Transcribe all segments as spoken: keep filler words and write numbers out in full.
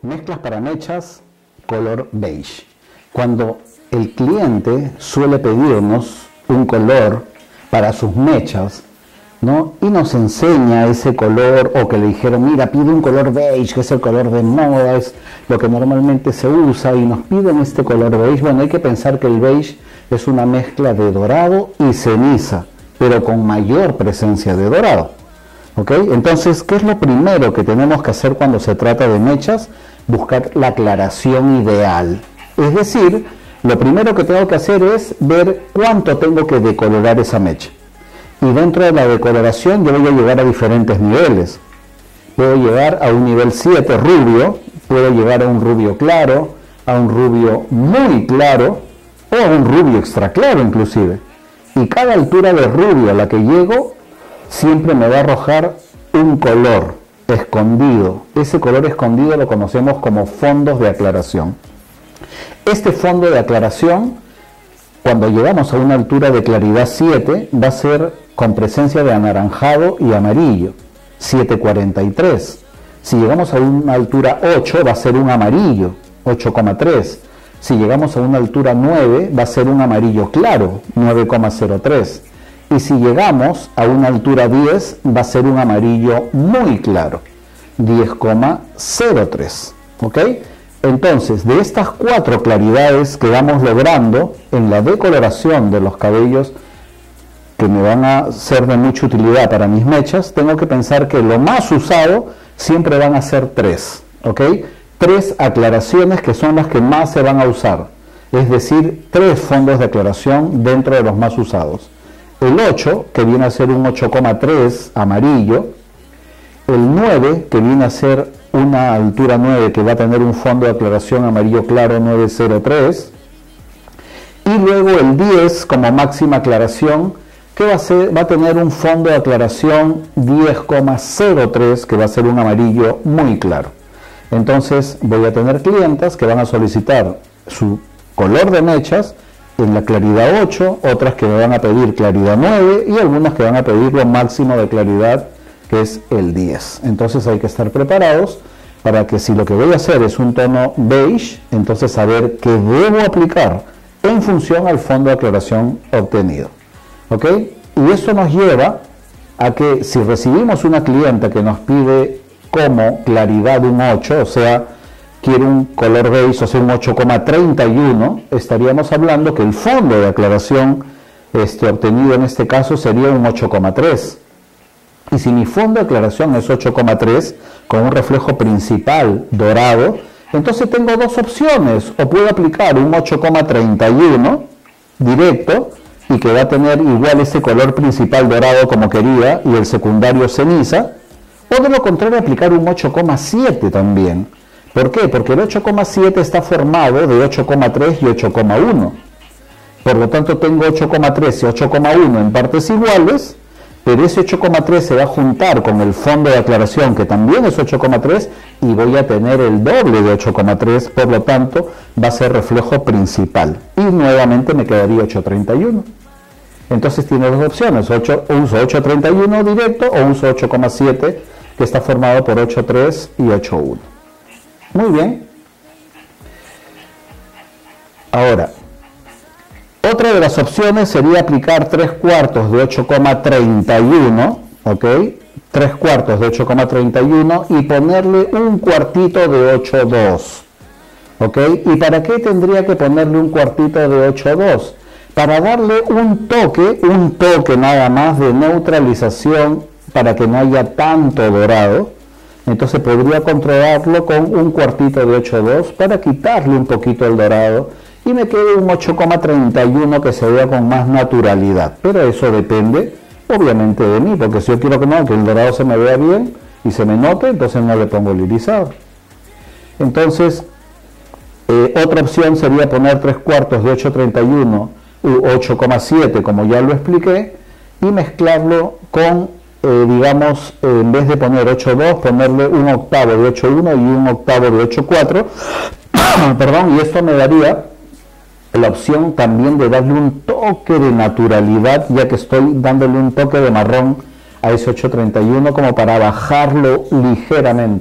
Mezclas para mechas, color beige. Cuando el cliente suele pedirnos un color para sus mechas, ¿no? Y nos enseña ese color, o que le dijeron, mira, pide un color beige, que es el color de moda, es lo que normalmente se usa, y nos piden este color beige. Bueno, hay que pensar que el beige es una mezcla de dorado y ceniza, pero con mayor presencia de dorado. ¿Ok? Entonces, ¿qué es lo primero que tenemos que hacer cuando se trata de mechas? Buscar la aclaración ideal. Es decir, lo primero que tengo que hacer es ver cuánto tengo que decolorar esa mecha. Y dentro de la decoloración yo voy a llegar a diferentes niveles. Puedo llegar a un nivel siete rubio, puedo llegar a un rubio claro, a un rubio muy claro, o a un rubio extra claro inclusive. Y cada altura de rubio a la que llego siempre me va a arrojar un color escondido. Ese color escondido lo conocemos como fondos de aclaración. Este fondo de aclaración, cuando llegamos a una altura de claridad siete, va a ser con presencia de anaranjado y amarillo, siete cuarenta y tres. Si llegamos a una altura ocho, va a ser un amarillo, ocho coma tres. Si llegamos a una altura nueve, va a ser un amarillo claro, nueve coma cero tres. Y si llegamos a una altura diez, va a ser un amarillo muy claro, diez coma cero tres. ¿Ok? Entonces, de estas cuatro claridades que vamos logrando en la decoloración de los cabellos que me van a ser de mucha utilidad para mis mechas, tengo que pensar que lo más usado siempre van a ser tres. ¿Ok? Tres aclaraciones que son las que más se van a usar. Es decir, tres fondos de aclaración dentro de los más usados. El ocho, que viene a ser un ocho coma tres amarillo. El nueve, que viene a ser una altura nueve, que va a tener un fondo de aclaración amarillo claro nueve cero tres. Y luego el diez, como máxima aclaración, que va a, ser, va a tener un fondo de aclaración diez coma cero tres, que va a ser un amarillo muy claro. Entonces voy a tener clientas que van a solicitar su color de mechas en la claridad ocho, otras que me van a pedir claridad nueve y algunas que van a pedir lo máximo de claridad, que es el diez. Entonces hay que estar preparados para que, si lo que voy a hacer es un tono beige, entonces saber qué debo aplicar en función al fondo de aclaración obtenido. ¿Ok? Y eso nos lleva a que, si recibimos una clienta que nos pide como claridad un ocho, o sea, quiere un color beige, o sea, un ocho coma treinta y uno, estaríamos hablando que el fondo de aclaración este, obtenido en este caso sería un ocho coma tres. Y si mi fondo de aclaración es ocho coma tres, con un reflejo principal dorado, entonces tengo dos opciones. O puedo aplicar un ocho coma treinta y uno directo, y que va a tener igual ese color principal dorado como quería, y el secundario ceniza, o de lo contrario aplicar un ocho coma siete también. ¿Por qué? Porque el ocho coma siete está formado de ocho coma tres y ocho coma uno. Por lo tanto, tengo ocho coma tres y ocho coma uno en partes iguales, pero ese ocho coma tres se va a juntar con el fondo de aclaración, que también es ocho coma tres, y voy a tener el doble de ocho coma tres, por lo tanto, va a ser reflejo principal. Y nuevamente me quedaría ocho treinta y uno. Entonces tiene dos opciones, ocho, uso ocho treinta y uno directo o uso ocho coma siete, que está formado por ocho tres y ocho uno. Muy bien. Ahora, otra de las opciones sería aplicar tres cuartos de ocho coma treinta y uno, ¿ok? tres cuartos de ocho coma treinta y uno y ponerle un cuartito de ocho coma dos, ¿ok? ¿Y para qué tendría que ponerle un cuartito de ocho coma dos? Para darle un toque, un toque nada más de neutralización, para que no haya tanto dorado. Entonces podría controlarlo con un cuartito de ocho coma dos para quitarle un poquito el dorado y me quede un ocho coma treinta y uno que se vea con más naturalidad. Pero eso depende obviamente de mí, porque si yo quiero que no, que el dorado se me vea bien y se me note, entonces no le pongo el irisado. Entonces, eh, otra opción sería poner tres cuartos de ocho treinta y uno u ocho coma siete, como ya lo expliqué, y mezclarlo con Eh, digamos, eh, en vez de poner ocho coma dos, ponerle un octavo de ocho coma uno y un octavo de ocho coma cuatro, perdón, y esto me daría la opción también de darle un toque de naturalidad, ya que estoy dándole un toque de marrón a ese ocho treinta y uno como para bajarlo ligeramente.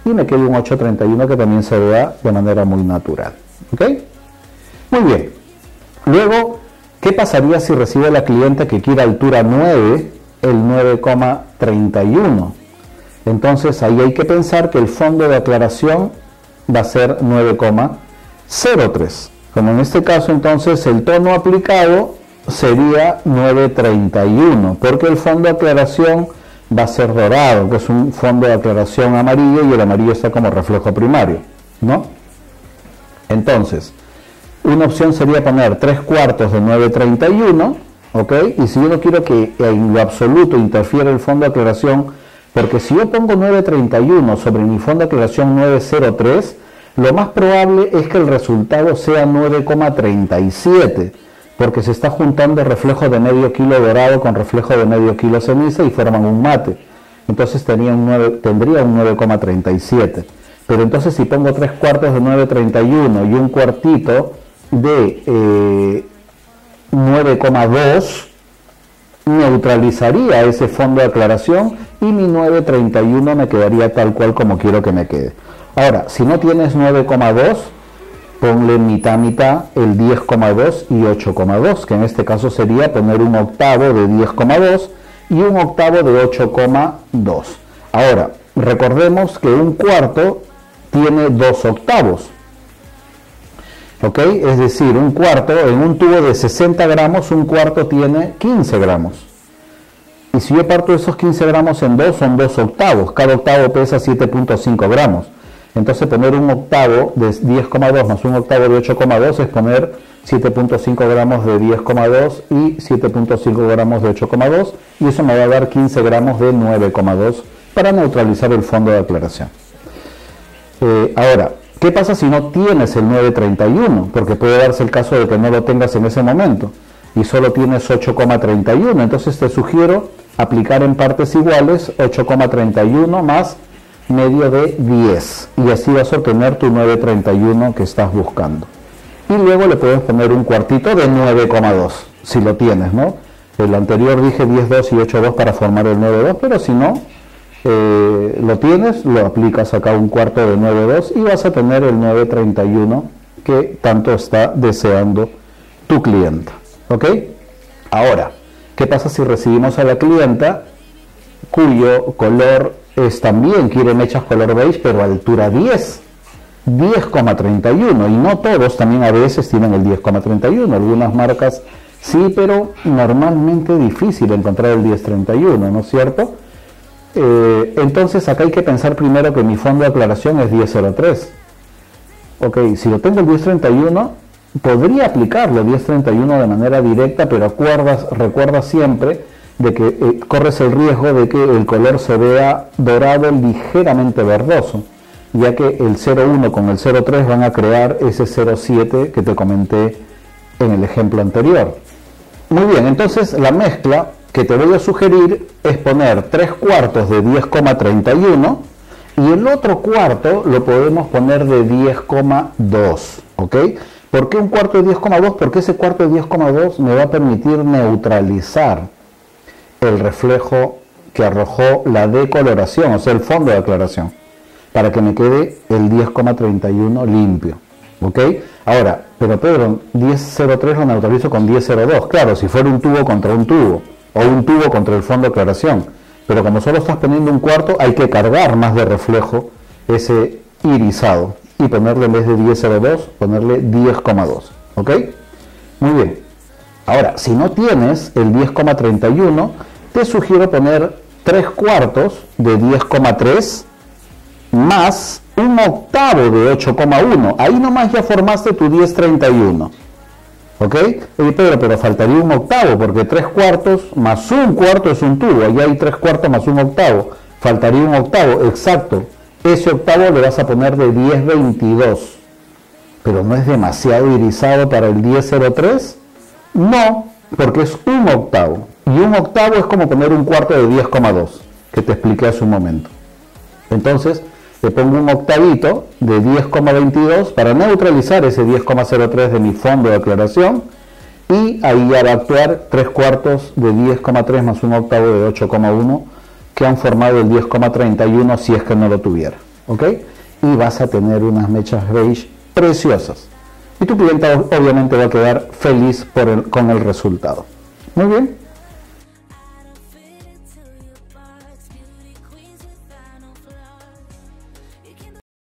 y me queda un ocho treinta y uno que también se vea de manera muy natural. ¿Ok? Muy bien. Luego, ¿qué pasaría si recibe la cliente que quiere altura nueve, el nueve coma treinta y uno? Entonces ahí hay que pensar que el fondo de aclaración va a ser nueve coma cero tres. Como en este caso, entonces el tono aplicado sería nueve treinta y uno, porque el fondo de aclaración va a ser dorado, que es un fondo de aclaración amarillo, y el amarillo está como reflejo primario, ¿no? Entonces, una opción sería poner tres cuartos de nueve treinta y uno, ¿ok? Y si yo no quiero que en lo absoluto interfiera el fondo de aclaración, porque si yo pongo nueve treinta y uno sobre mi fondo de aclaración nueve cero tres, lo más probable es que el resultado sea nueve coma treinta y siete, porque se está juntando reflejo de medio kilo dorado con reflejo de medio kilo ceniza y forman un mate. Entonces tenía un nueve, tendría un nueve coma treinta y siete. Pero entonces si pongo tres cuartos de nueve treinta y uno y un cuartito de eh, nueve coma dos, neutralizaría ese fondo de aclaración y mi nueve treinta y uno me quedaría tal cual como quiero que me quede. Ahora, si no tienes nueve coma dos, ponle mitad mitad el diez coma dos y ocho coma dos, que en este caso sería poner un octavo de diez coma dos y un octavo de ocho coma dos. Ahora, recordemos que un cuarto tiene dos octavos. ¿Ok? Es decir, un cuarto, en un tubo de sesenta gramos, un cuarto tiene quince gramos. Y si yo parto esos quince gramos en dos, son dos octavos. Cada octavo pesa siete punto cinco gramos. Entonces poner un octavo de diez coma dos más un octavo de ocho coma dos es poner siete punto cinco gramos de diez coma dos y siete punto cinco gramos de ocho coma dos, y eso me va a dar quince gramos de nueve coma dos para neutralizar el fondo de aclaración. Eh, ahora, ¿qué pasa si no tienes el nueve treinta y uno? Porque puede darse el caso de que no lo tengas en ese momento y solo tienes ocho coma treinta y uno. Entonces te sugiero aplicar en partes iguales ocho coma treinta y uno más medio de diez, y así vas a obtener tu nueve treinta y uno que estás buscando. Y luego le puedes poner un cuartito de nueve coma dos, si lo tienes, ¿no? El anterior dije diez coma dos y ocho coma dos para formar el nueve coma dos, pero si no eh, lo tienes, lo aplicas acá un cuarto de nueve coma dos y vas a tener el nueve treinta y uno que tanto está deseando tu clienta. ¿Ok? Ahora, ¿qué pasa si recibimos a la clienta cuyo color es también, quiere mechas color beige, pero altura diez, diez coma treinta y uno, y no todos también a veces tienen el diez coma treinta y uno, algunas marcas sí, pero normalmente difícil encontrar el diez treinta y uno, ¿no es cierto? Eh, entonces acá hay que pensar primero que mi fondo de aclaración es diez cero tres. Ok, si lo tengo el diez treinta y uno, podría aplicarlo diez treinta y uno de manera directa, pero acuerdas, recuerda siempre de que eh, corres el riesgo de que el color se vea dorado ligeramente verdoso, ya que el cero uno con el cero tres van a crear ese cero siete que te comenté en el ejemplo anterior. Muy bien, entonces la mezcla que te voy a sugerir es poner tres cuartos de diez coma treinta y uno y el otro cuarto lo podemos poner de diez coma dos, ¿ok? ¿Por qué un cuarto de diez coma dos? Porque ese cuarto de diez coma dos me va a permitir neutralizar el reflejo que arrojó la decoloración, o sea, el fondo de aclaración, para que me quede el diez coma treinta y uno limpio. ¿Ok? Ahora, pero Pedro, diez cero tres lo neutralizo con diez cero dos. Claro, si fuera un tubo contra un tubo, o un tubo contra el fondo de aclaración. Pero como solo estás poniendo un cuarto, hay que cargar más de reflejo ese irisado. Y ponerle en vez de diez cero dos, ponerle diez coma dos. ¿Ok? Muy bien. Ahora, si no tienes el diez coma treinta y uno, te sugiero poner tres cuartos de diez coma tres más un octavo de ocho coma uno. Ahí nomás ya formaste tu diez treinta y uno. ¿Ok? Oye, Pedro, pero faltaría un octavo, porque tres cuartos más un cuarto es un tubo. Allá hay tres cuartos más un octavo. Faltaría un octavo, exacto. Ese octavo le vas a poner de diez veintidós. Pero ¿no es demasiado irisado para el diez cero tres? No, porque es un octavo. Y un octavo es como poner un cuarto de diez coma dos, que te expliqué hace un momento. Entonces, le pongo un octavito de diez coma veintidós para neutralizar ese diez coma cero tres de mi fondo de aclaración. Y ahí ya va a actuar tres cuartos de diez coma tres más un octavo de ocho coma uno, que han formado el diez coma treinta y uno si es que no lo tuviera. ¿ok? Y vas a tener unas mechas beige preciosas. Y tu clienta obviamente va a quedar feliz por el, con el resultado. Muy bien.